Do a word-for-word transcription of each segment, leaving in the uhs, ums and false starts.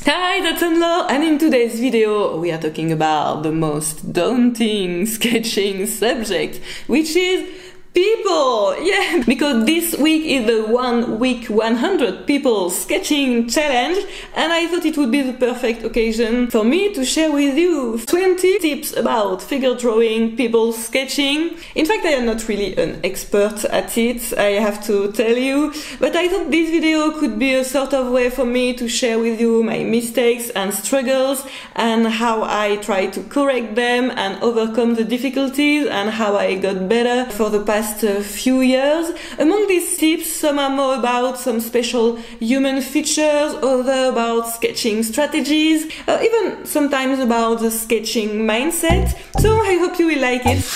Hi, that's Anne-Laure, and in today's video we are talking about the most daunting sketching subject, which is people! Yeah, because this week is the one week one hundred people sketching challenge, and I thought it would be the perfect occasion for me to share with you twenty tips about figure drawing, people sketching. In fact, I am not really an expert at it, I have to tell you, but I thought this video could be a sort of way for me to share with you my mistakes and struggles and how I try to correct them and overcome the difficulties and how I got better for the past a few years. Among these tips, some are more about some special human features, other about sketching strategies, uh, even sometimes about the sketching mindset. So I hope you will like it.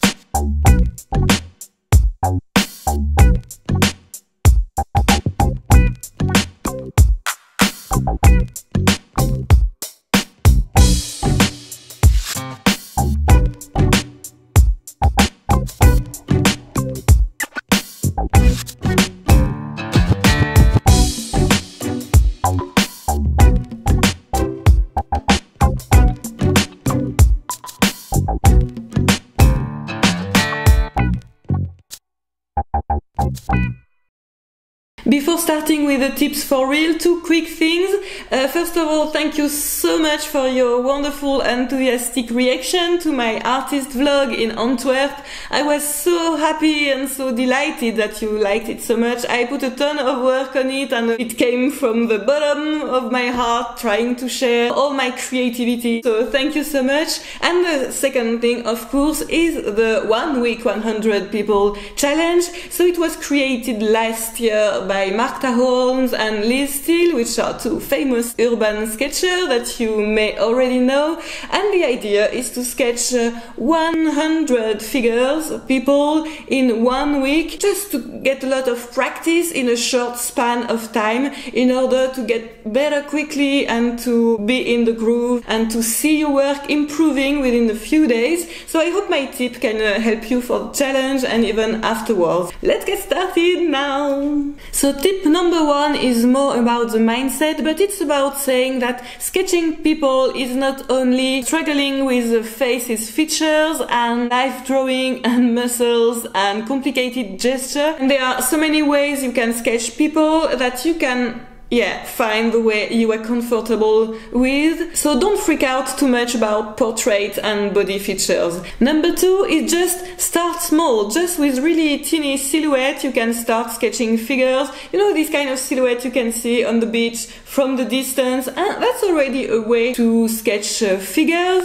Before starting with the tips for real, two quick things. Uh, first of all, thank you so much for your wonderful enthusiastic reaction to my artist vlog in Antwerp. I was so happy and so delighted that you liked it so much. I put a ton of work on it and it came from the bottom of my heart, trying to share all my creativity. So thank you so much. And the second thing, of course, is the one week one hundred people challenge. So it was created last year by Marta Holmes and Liz Steele, which are two famous urban sketchers that you may already know. And the idea is to sketch uh, one hundred figures, people, in one week, just to get a lot of practice in a short span of time in order to get better quickly and to be in the groove and to see your work improving within a few days. So I hope my tip can uh, help you for the challenge and even afterwards. Let's get started now! So tip number one is more about the mindset, but it's about saying that sketching people is not only struggling with the face's features and life drawing and muscles and complicated gesture. And there are so many ways you can sketch people that you can Yeah, find the way you are comfortable with. So don't freak out too much about portrait and body features. Number two is just start small. Just with really teeny silhouette you can start sketching figures. You know, this kind of silhouette you can see on the beach from the distance, and that's already a way to sketch uh, figures.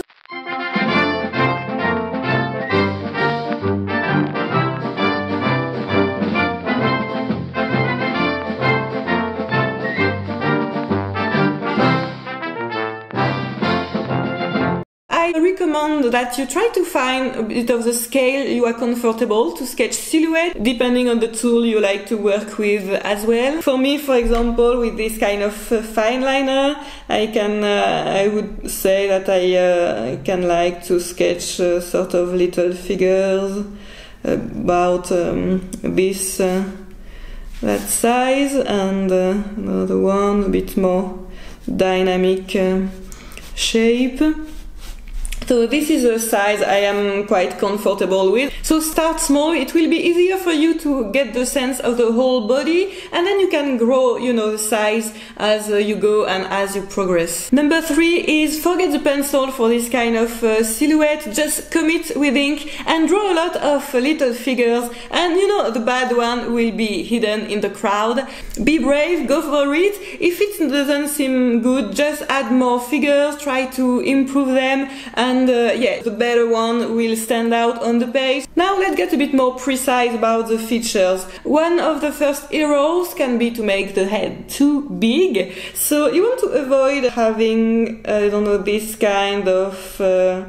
I recommend that you try to find a bit of the scale you are comfortable to sketch silhouette, depending on the tool you like to work with as well. For me, for example, with this kind of uh, fine liner, I can, uh, I would say that I uh, can like to sketch uh, sort of little figures about um, this, uh, that size, and uh, another one a bit more dynamic uh, shape. So this is a size I am quite comfortable with. So start small, it will be easier for you to get the sense of the whole body, and then you can grow, you know, the size as uh, you go and as you progress. Number three is forget the pencil for this kind of uh, silhouette. Just commit with ink and draw a lot of uh, little figures, and you know, the bad one will be hidden in the crowd. Be brave, go for it. If it doesn't seem good, just add more figures, try to improve them, and And uh, yeah, the better one will stand out on the page. Now let's get a bit more precise about the features. One of the first errors can be to make the head too big. So you want to avoid having, I don't know, this kind of uh,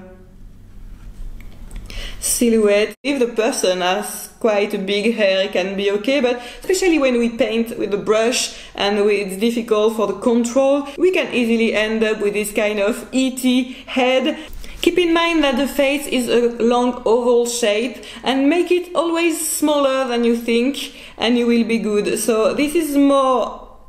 silhouette. If the person has quite a big hair, it can be okay, but especially when we paint with a brush and it's difficult for the control, we can easily end up with this kind of E T head. Keep in mind that the face is a long oval shape, and make it always smaller than you think and you will be good. So this is more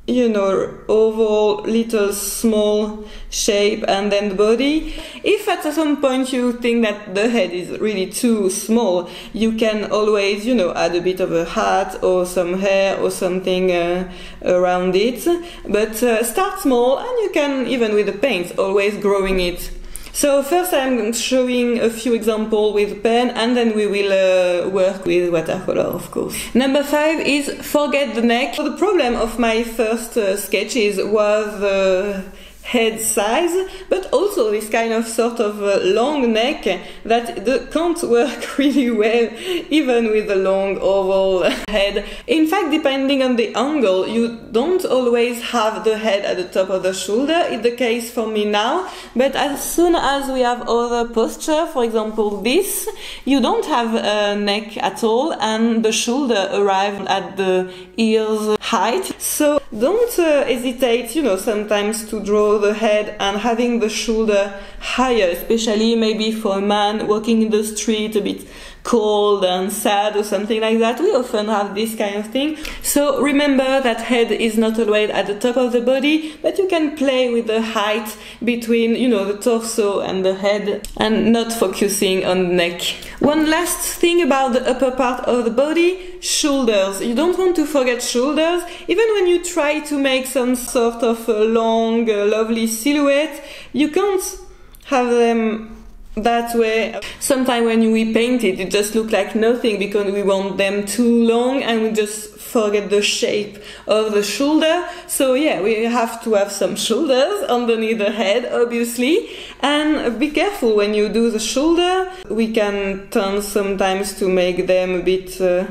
you know, oval, little, small shape, and then the body. If at some point you think that the head is really too small, you can always, you know, add a bit of a hat or some hair or something uh, around it. But uh, start small, and you can, even with the paint, always growing it. So first I'm showing a few examples with pen, and then we will uh, work with watercolor, of course. Number five is forget the neck. So the problem of my first uh, sketches was the uh, head size, but also this kind of sort of uh, long neck that the, can't work really well even with a long oval head. In fact, depending on the angle, you don't always have the head at the top of the shoulder. It's the case for me now, but as soon as we have other posture, for example this, you don't have a neck at all, and the shoulder arrives at the ears height. So don't uh, hesitate, you know, sometimes to draw the head and having the shoulder higher, especially maybe for a man walking in the street a bit cold and sad or something like that. We often have this kind of thing. So remember that head is not always at the top of the body, but you can play with the height between, you know, the torso and the head, and not focusing on the neck. One last thing about the upper part of the body, shoulders. You don't want to forget shoulders. Even when you try to make some sort of a long, uh, lovely silhouette, you can't have them that way. Sometimes when we paint it, it just looks like nothing because we want them too long and we just forget the shape of the shoulder. So yeah, we have to have some shoulders underneath the head, obviously. And be careful when you do the shoulder. We can turn sometimes to make them a bit uh,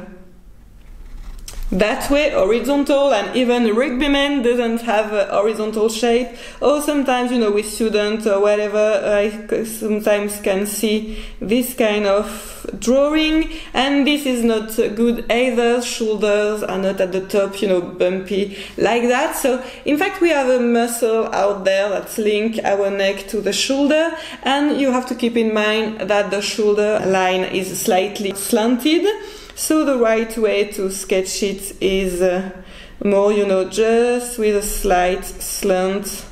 that way, horizontal, and even a rugbyman doesn't have a horizontal shape. Or sometimes, you know, with students or whatever, I sometimes can see this kind of drawing, and this is not good either. Shoulders are not at the top, you know, bumpy like that. So in fact we have a muscle out there that links our neck to the shoulder, and you have to keep in mind that the shoulder line is slightly slanted. So the right way to sketch it is uh, more, you know, just with a slight slant,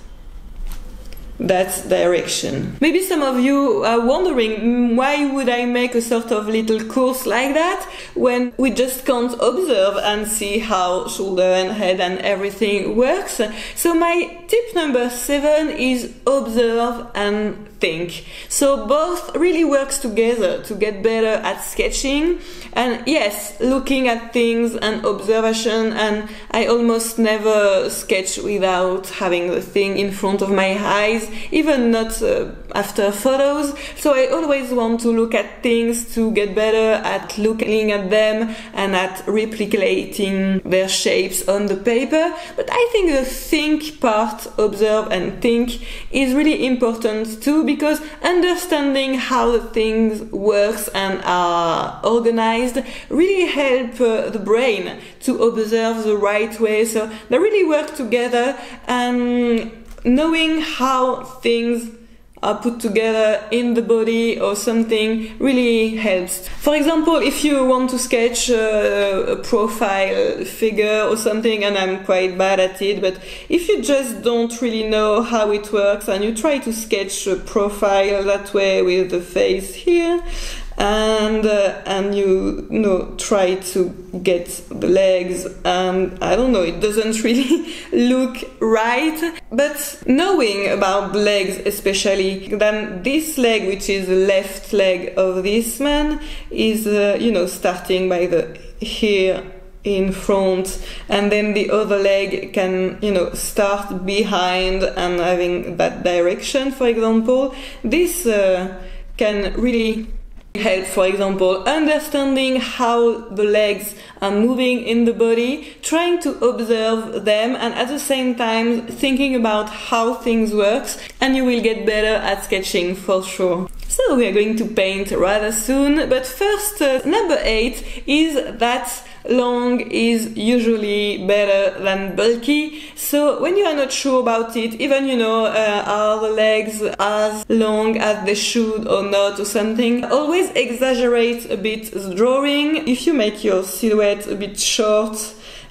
that direction. Maybe some of you are wondering, why would I make a sort of little course like that when we just can't observe and see how shoulder and head and everything works? So my tip number seven is observe and think. So both really works together to get better at sketching. And yes, looking at things and observation, and I almost never sketch without having the thing in front of my eyes, even not uh, after photos. So I always want to look at things to get better at looking at them and at replicating their shapes on the paper. But I think the think part, observe and think, is really important too, because understanding how the things works and are organized really help uh, the brain to observe the right way. So they really work together, and knowing how things are put together in the body or something really helps. For example, if you want to sketch a, a profile figure or something, and I'm quite bad at it, but if you just don't really know how it works and you try to sketch a profile that way with the face here, and uh, and you, you know, try to get the legs, and I don't know, it doesn't really look right. But knowing about the legs especially, then this leg, which is the left leg of this man, is uh, you know, starting by the here in front, and then the other leg can, you know, start behind and having that direction, for example. This uh, can really help, for example, understanding how the legs are moving in the body, trying to observe them, and at the same time thinking about how things work, and you will get better at sketching for sure. So we are going to paint rather soon, but first, uh, number eight is that long is usually better than bulky. So when you are not sure about it, even, you know, uh, are the legs as long as they should or not or something, always exaggerate a bit the drawing. If you make your silhouette a bit short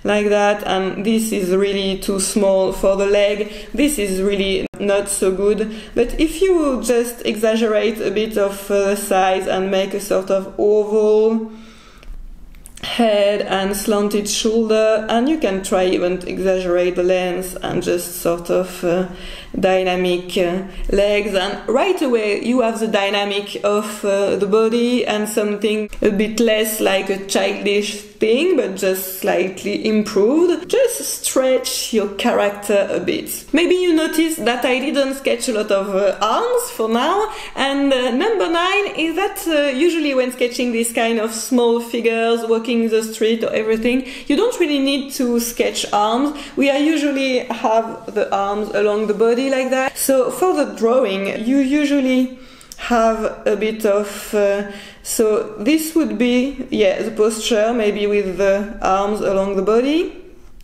like that, and this is really too small for the leg. This is really not so good. But if you just exaggerate a bit of uh, size and make a sort of oval head and slanted shoulder, and you can try even to exaggerate the length and just sort of uh, dynamic uh, legs, and right away you have the dynamic of uh, the body and something a bit less like a childish thing, but just slightly improved. Just stretch your character a bit. Maybe you noticed that I didn't sketch a lot of uh, arms for now, and uh, number nine is that uh, usually when sketching this kind of small figures walking the street or everything, you don't really need to sketch arms. We are usually have the arms along the body like that. So for the drawing you usually have a bit of uh, so this would be, yeah, the posture, maybe with the arms along the body.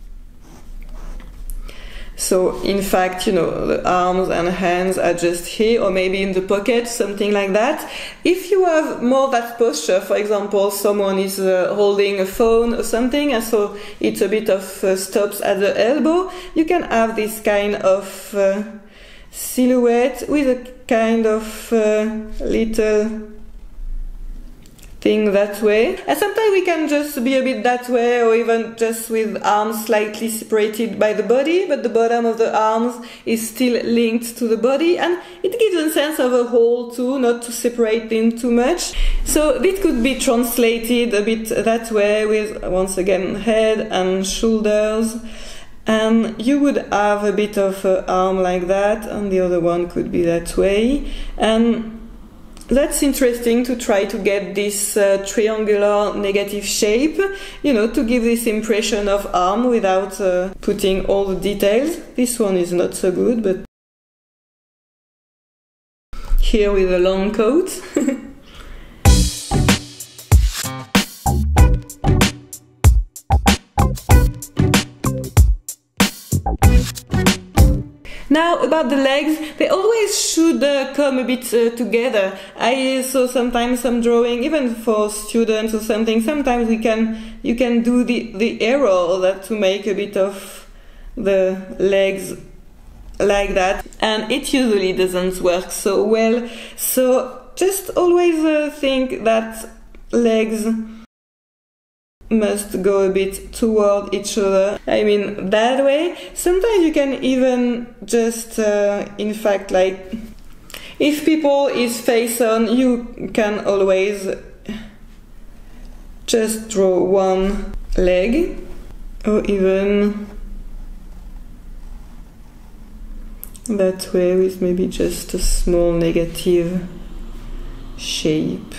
So in fact, you know, the arms and hands are just here, or maybe in the pocket, something like that. If you have more that posture, for example, someone is uh, holding a phone or something, and so it's a bit of uh, stops at the elbow, you can have this kind of uh, silhouette with a kind of uh, little thing that way. And sometimes we can just be a bit that way, or even just with arms slightly separated by the body, but the bottom of the arms is still linked to the body, and it gives a sense of a whole too, not to separate them too much. So this could be translated a bit that way, with once again head and shoulders, and you would have a bit of an arm like that, and the other one could be that way. And that's interesting to try to get this uh, triangular negative shape, you know, to give this impression of arm without uh, putting all the details. This one is not so good, but here with a long coat. Now about the legs, they always should uh, come a bit uh, together. I saw sometimes some drawing, even for students or something, sometimes we can you can do the, the error that to make a bit of the legs like that, and it usually doesn't work so well. So just always uh, think that legs must go a bit toward each other. I mean that way. Sometimes you can even just uh, in fact, like if people is face on, you can always just draw one leg, or even that way with maybe just a small negative shape.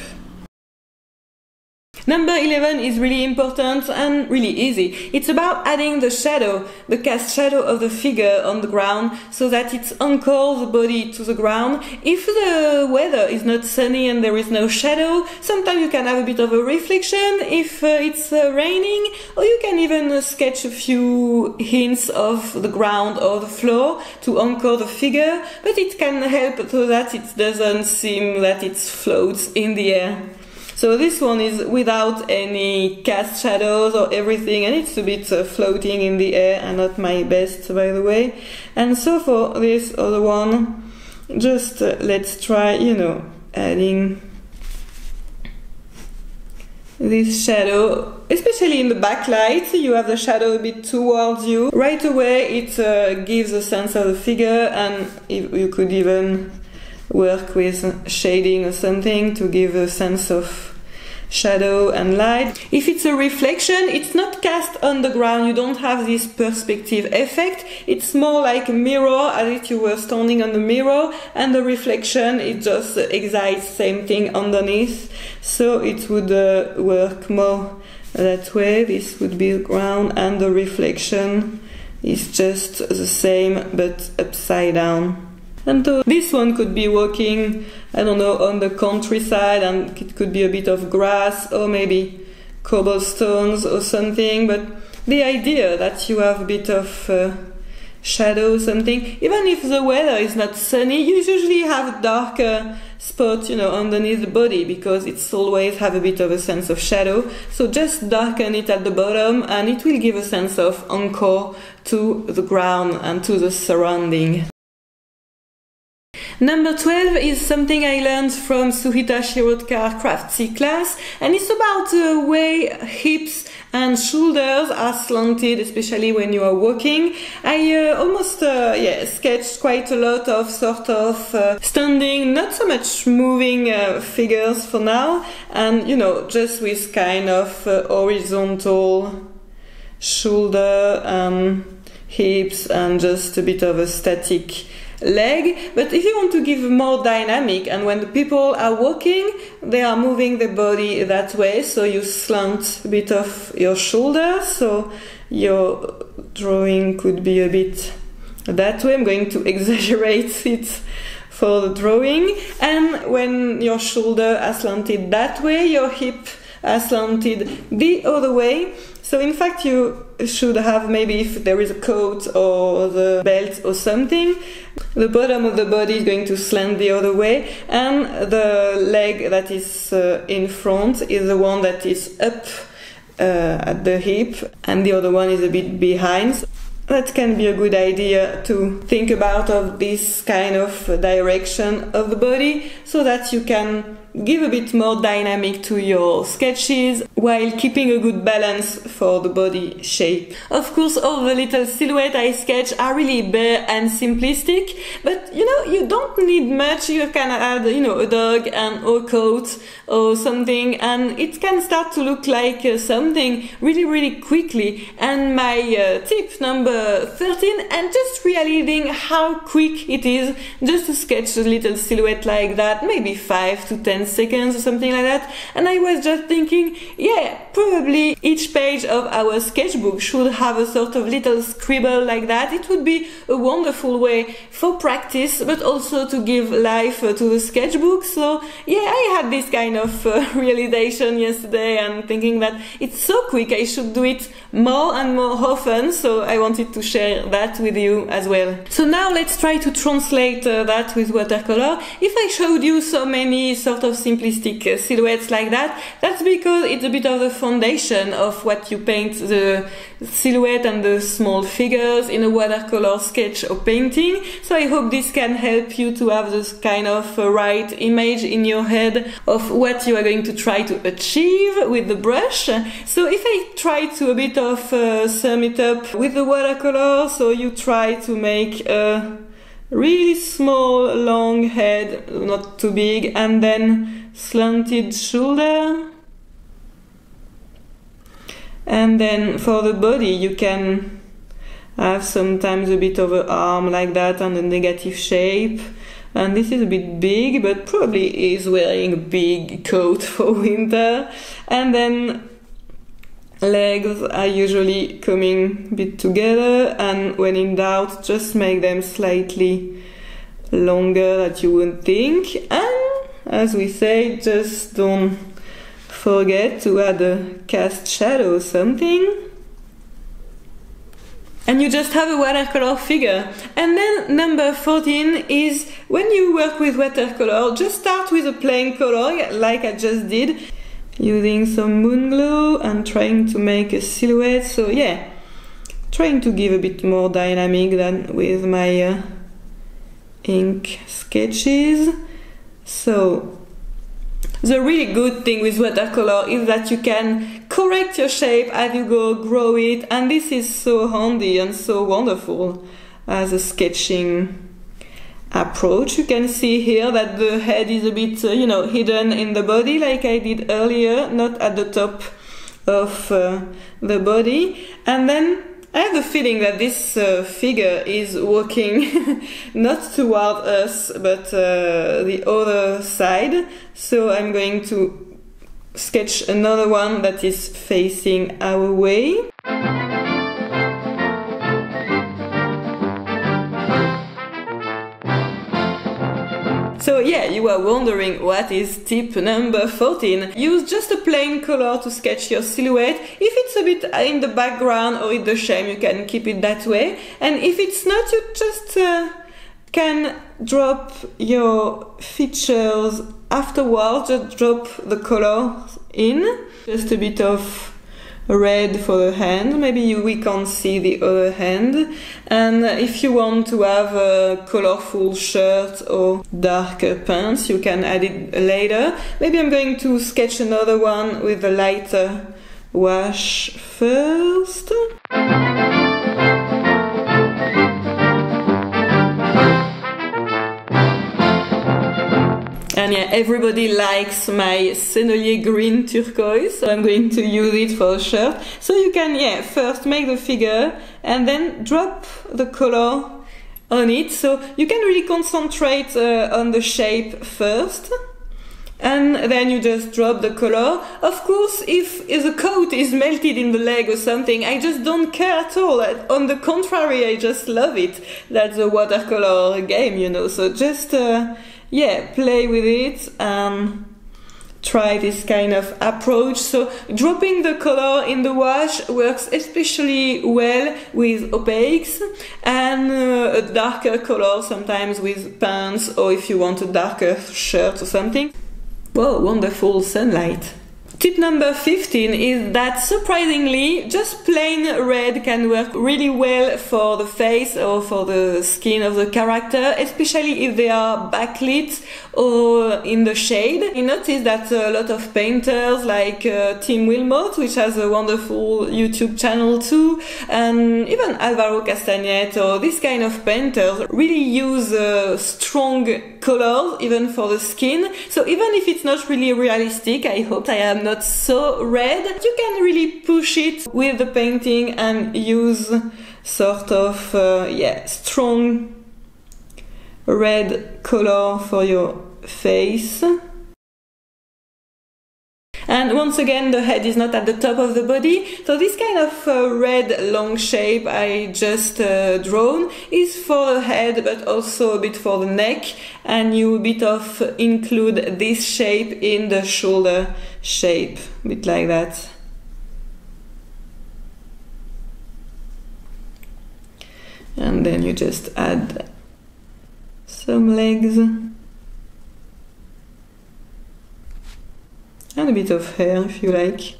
Number eleven is really important and really easy. It's about adding the shadow, the cast shadow of the figure on the ground, so that it anchors the body to the ground. If the weather is not sunny and there is no shadow, sometimes you can have a bit of a reflection if uh, it's uh, raining, or you can even uh, sketch a few hints of the ground or the floor to anchor the figure, but it can help so that it doesn't seem that it floats in the air. So this one is without any cast shadows or everything, and it's a bit uh, floating in the air, and not my best, by the way. And so for this other one, just uh, let's try, you know, adding this shadow, especially in the backlight. You have the shadow a bit towards you. Right away it uh, gives a sense of the figure, and if you could even work with shading or something to give a sense of shadow and light. If it's a reflection, it's not cast on the ground, you don't have this perspective effect. It's more like a mirror, as if you were standing on the mirror, and the reflection, it just excites same thing underneath. So it would uh, work more that way. This would be the ground, and the reflection is just the same but upside down. And so this one could be walking, I don't know, on the countryside, and it could be a bit of grass or maybe cobblestones or something, but the idea that you have a bit of uh, shadow or something. Even if the weather is not sunny, you usually have darker spots, you know, underneath the body, because it's always have a bit of a sense of shadow. So just darken it at the bottom and it will give a sense of anchor to the ground and to the surrounding. Number twelve is something I learned from Suhita Shirodkar Craftsy class, and it's about the way hips and shoulders are slanted, especially when you are walking. I uh, almost uh, yeah, sketched quite a lot of sort of uh, standing, not so much moving uh, figures for now, and you know, just with kind of uh, horizontal shoulder and hips and just a bit of a static leg. But if you want to give more dynamic, and when the people are walking, they are moving the body that way, so you slant a bit of your shoulders, so your drawing could be a bit that way. I'm going to exaggerate it for the drawing. And when your shoulder are slanted that way, your hip are slanted the other way. So in fact you should have, maybe if there is a coat or the belt or something, the bottom of the body is going to slant the other way, and the leg that is uh, in front is the one that is up uh, at the hip, and the other one is a bit behind. That can be a good idea to think about of this kind of direction of the body, so that you can give a bit more dynamic to your sketches while keeping a good balance for the body shape. Of course, all the little silhouettes I sketch are really bare and simplistic, but you know, you don't need much. You can add, you know, a dog and a coat or something, and it can start to look like uh, something really, really quickly. And my uh, tip number thirteen, and just realizing how quick it is just to sketch a little silhouette like that, maybe five to ten seconds or something like that. And I was just thinking, yeah, probably each page of our sketchbook should have a sort of little scribble like that. It would be a wonderful way for practice, but also to give life uh, to the sketchbook. So yeah, I had this kind of uh, realization yesterday, and thinking that it's so quick, I should do it more and more often. So I wanted to share that with you as well. So now let's try to translate uh, that with watercolor. If I showed you so many sort of simplistic uh, silhouettes like that, that's because it's a bit of the foundation of what you paint, the silhouette and the small figures in a watercolor sketch or painting. So I hope this can help you to have this kind of uh, right image in your head of what you are going to try to achieve with the brush. So if I try to a bit of uh, sum it up with the watercolor, so you try to make a really small long head, not too big, and then slanted shoulder. And then for the body you can have sometimes a bit of an arm like that and a negative shape. And this is a bit big, but probably is wearing a big coat for winter. And then legs are usually coming a bit together, and when in doubt, just make them slightly longer that you wouldn't think. And as we say, just don't forget to add a cast shadow or something. And you just have a watercolor figure. And then number fourteen is, when you work with watercolor, just start with a plain color like I just did, using some moon glow and trying to make a silhouette. So yeah, trying to give a bit more dynamic than with my uh, ink sketches. So the really good thing with watercolor is that you can correct your shape as you go, grow it, and this is so handy and so wonderful as a sketching approach. You can see here that the head is a bit, uh, you know, hidden in the body like I did earlier, not at the top of uh, the body. And then I have the feeling that this uh, figure is walking not toward us, but uh, the other side. So I'm going to sketch another one that is facing our way. So yeah, you were wondering what is tip number fourteen. Use just a plain color to sketch your silhouette. If it's a bit in the background or in the shame, you can keep it that way. And if it's not, you just uh, can drop your features afterwards. Just drop the color in. Just a bit of red for the hand, maybe you, we can't see the other hand. And if you want to have a colorful shirt or darker pants, you can add it later. Maybe I'm going to sketch another one with a lighter wash first. And yeah, everybody likes my Sennelier green turquoise, so I'm going to use it for a shirt. So you can, yeah, first make the figure and then drop the color on it. So you can really concentrate uh, on the shape first. And then you just drop the color. Of course, if, if the coat is melted in the leg or something, I just don't care at all. On the contrary, I just love it. That's a watercolor game, you know. So just, uh, yeah, play with it and try this kind of approach. So dropping the color in the wash works especially well with opaques, and uh, a darker color sometimes with pants, or if you want a darker shirt or something. Whoa, wonderful sunlight. Tip number fifteen is that surprisingly, just plain red can work really well for the face or for the skin of the character, especially if they are backlit or in the shade. I noticed that a lot of painters like uh, Tim Wilmot, which has a wonderful YouTube channel too, and even Alvaro Castagnet or this kind of painters really use uh, strong colors even for the skin. So even if it's not really realistic, I hope I am not so red, you can really push it with the painting and use sort of uh, yeah, strong red color for your face. And once again, the head is not at the top of the body, so this kind of uh, red long shape I just uh, drawn is for the head, but also a bit for the neck, and you a bit of include this shape in the shoulder shape, a bit like that. And then you just add some legs. And a bit of hair if you like.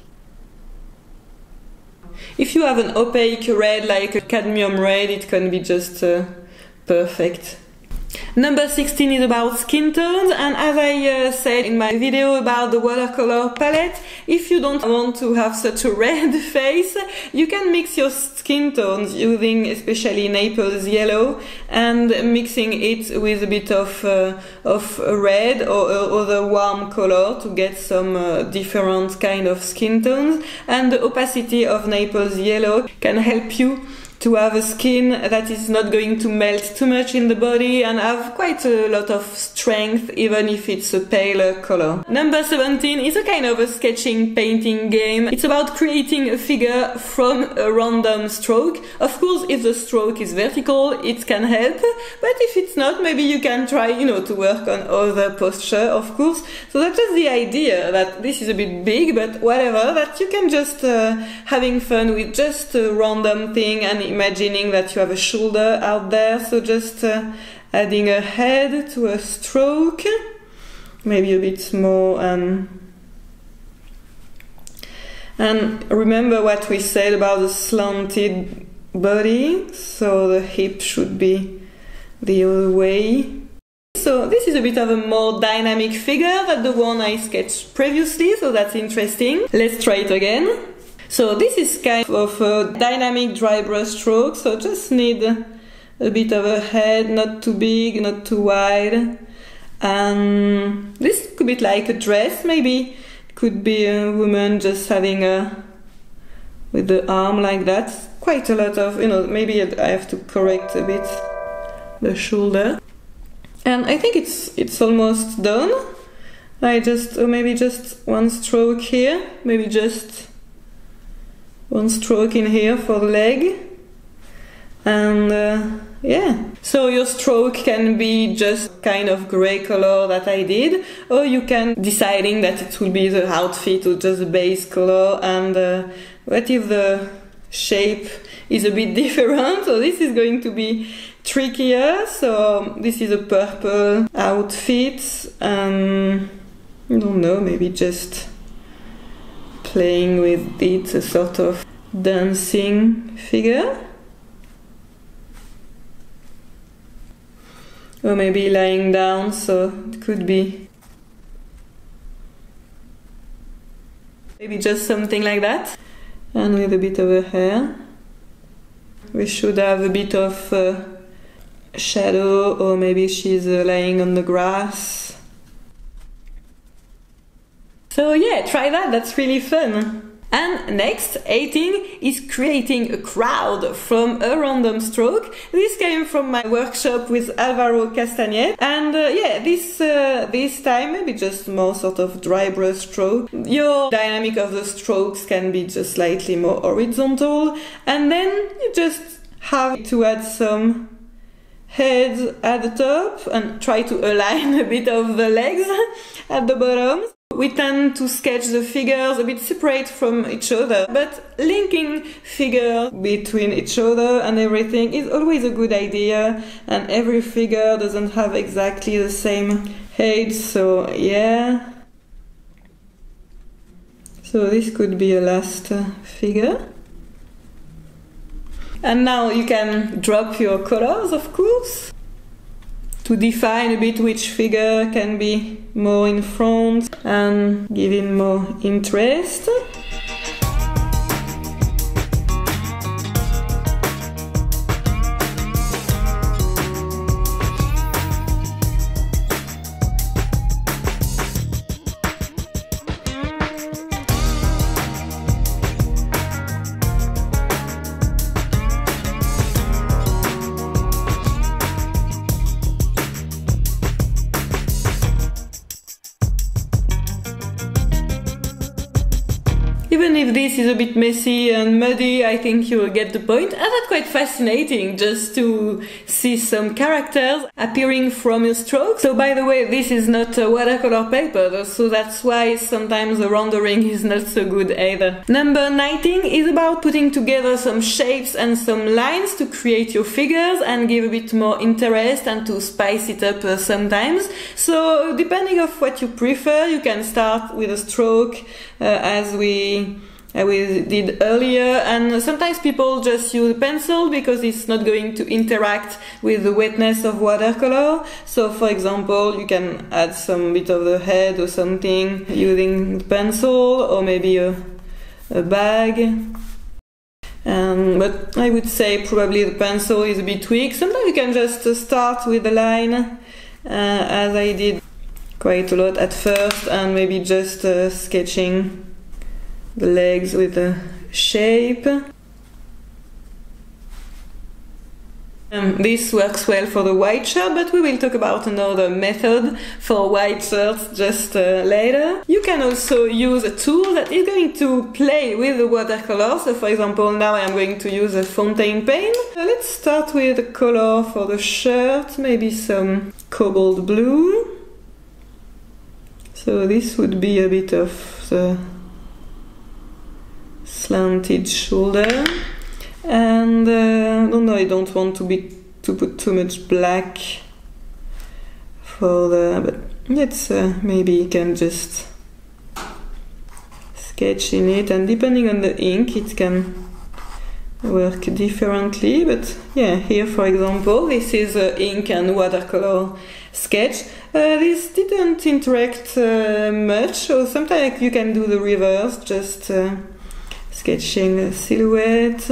If you have an opaque red like a cadmium red, it can be just uh, perfect. Number sixteen is about skin tones, and as I uh, said in my video about the watercolor palette, if you don't want to have such a red face, you can mix your skin tones using especially Naples yellow and mixing it with a bit of, uh, of red or other warm color to get some uh, different kind of skin tones. And the opacity of Naples yellow can help you to have a skin that is not going to melt too much in the body and have quite a lot of strength even if it's a paler color. Number seventeen is a kind of a sketching painting game. It's about creating a figure from a random stroke. Of course, if the stroke is vertical, it can help, but if it's not, maybe you can try, you know, to work on other posture, of course. So that's just the idea, that this is a bit big, but whatever, that you can just uh, having fun with just a random thing and imagining that you have a shoulder out there. So just uh, adding a head to a stroke, maybe a bit more. Um, and remember what we said about the slanted body, so the hip should be the other way. So this is a bit of a more dynamic figure than the one I sketched previously, so that's interesting. Let's try it again. So this is kind of a dynamic dry brush stroke, so just need a bit of a head, not too big, not too wide. And this could be like a dress, maybe. Could be a woman just having a, with the arm like that. Quite a lot of, you know, maybe I have to correct a bit the shoulder. And I think it's, it's almost done. I just, or maybe just one stroke here, maybe just one stroke in here for the leg, and uh, yeah. So your stroke can be just kind of grey color that I did, or you can deciding that it will be the outfit or just the base color. And uh, what if the shape is a bit different? So this is going to be trickier. So this is a purple outfit. Um, I don't know, maybe just playing with it, a sort of dancing figure. Or maybe lying down, so it could be maybe just something like that. And with a bit of her hair. We should have a bit of uh, shadow, or maybe she's uh, lying on the grass. So yeah, try that, that's really fun. And next, eighteen is creating a crowd from a random stroke. This came from my workshop with Alvaro Castañet. And uh, yeah, this uh, this time maybe just more sort of dry brush stroke. Your dynamic of the strokes can be just slightly more horizontal. And then you just have to add some heads at the top and try to align a bit of the legs at the bottom. We tend to sketch the figures a bit separate from each other, but linking figures between each other and everything is always a good idea, and every figure doesn't have exactly the same height, so yeah. So this could be a last uh, figure. And now you can drop your colors, of course, to define a bit which figure can be more in front and give him more interest. Even if this is a bit messy and muddy, I think you will get the point. And that's quite fascinating, just to see some characters appearing from your stroke. So by the way, this is not a watercolor paper, so that's why sometimes the rendering is not so good either. Number nineteen is about putting together some shapes and some lines to create your figures and give a bit more interest and to spice it up uh, sometimes. So depending on what you prefer, you can start with a stroke uh, as we Uh, we did earlier, and sometimes people just use a pencil because it's not going to interact with the wetness of watercolor. So for example, you can add some bit of the head or something using the pencil, or maybe a, a bag. Um, but I would say probably the pencil is a bit weak. Sometimes you can just uh, start with the line, uh, as I did quite a lot at first, and maybe just uh, sketching the legs with a shape. Um, this works well for the white shirt, but we will talk about another method for white shirts just uh, later. You can also use a tool that is going to play with the watercolor. So for example, now I am going to use a fountain pen. Uh, let's start with the color for the shirt, maybe some cobalt blue. So this would be a bit of the slanted shoulder, and uh, no, no, I don't want to be to put too much black for the. But let's uh, maybe you can just sketch in it, and depending on the ink, it can work differently. But yeah, here for example, this is uh, ink and watercolor sketch. Uh, this didn't interact uh, much, so sometimes you can do the reverse, just. Uh, sketching a silhouette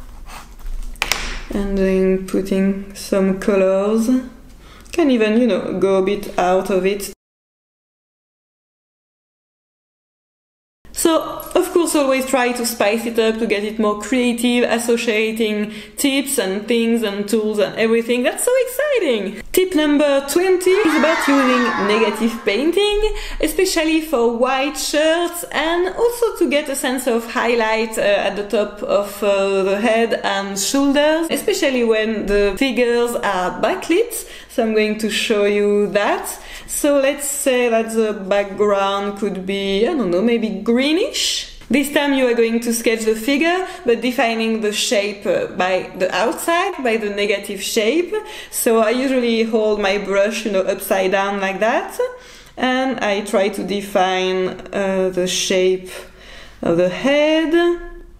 and then putting some colors. Can even, you know, go a bit out of it. So, of course, always try to spice it up to get it more creative, associating tips and things and tools and everything. That's so exciting! Tip number twenty is about using negative painting, especially for white shirts, and also to get a sense of highlight uh, at the top of uh, the head and shoulders, especially when the figures are backlit. So I'm going to show you that. So let's say that the background could be, I don't know, maybe greenish. This time you are going to sketch the figure, but defining the shape uh, by the outside, by the negative shape. So I usually hold my brush, you know, upside down like that, and I try to define uh, the shape of the head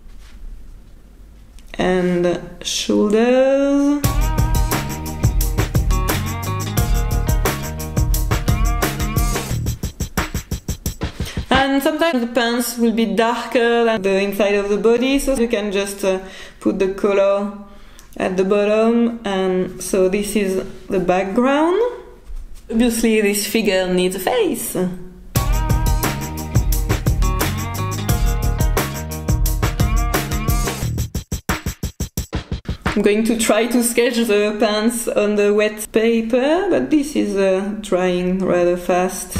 and shoulders. And sometimes the pants will be darker than the inside of the body, so you can just uh, put the color at the bottom. And so this is the background. Obviously this figure needs a face. I'm going to try to sketch the pants on the wet paper, but this is uh, drying rather fast.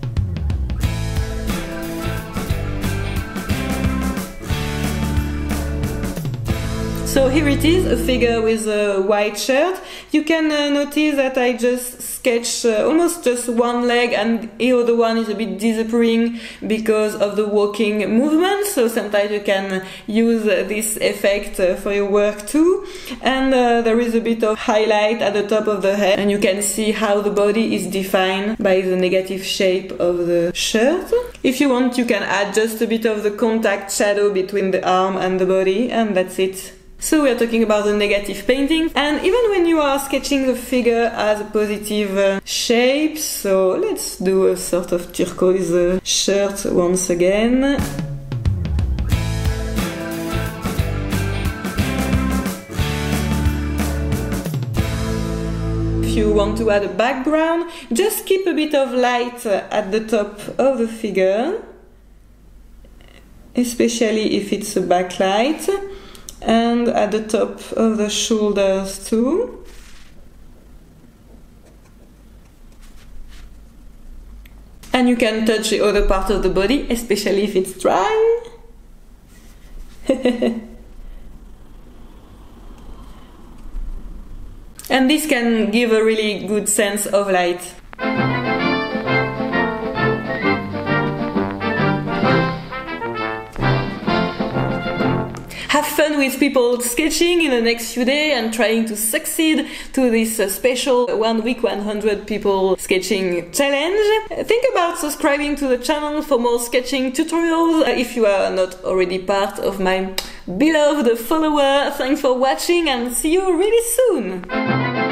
So here it is, a figure with a white shirt. You can uh, notice that I just sketched uh, almost just one leg, and the other one is a bit disappearing because of the walking movement. So sometimes you can use uh, this effect uh, for your work too. And uh, there is a bit of highlight at the top of the head, and you can see how the body is defined by the negative shape of the shirt. If you want, you can add just a bit of the contact shadow between the arm and the body, and that's it. So we are talking about the negative painting, and even when you are sketching the figure as a positive uh, shape, so let's do a sort of turquoise uh, shirt once again. If you want to add a background, just keep a bit of light uh, at the top of the figure, especially if it's a backlight. And at the top of the shoulders too. And you can touch the other part of the body, especially if it's dry. And this can give a really good sense of light. Have fun with people sketching in the next few days and trying to succeed to this uh, special one week one hundred people sketching challenge. Think about subscribing to the channel for more sketching tutorials uh, if you are not already part of my beloved follower. Thanks for watching and see you really soon!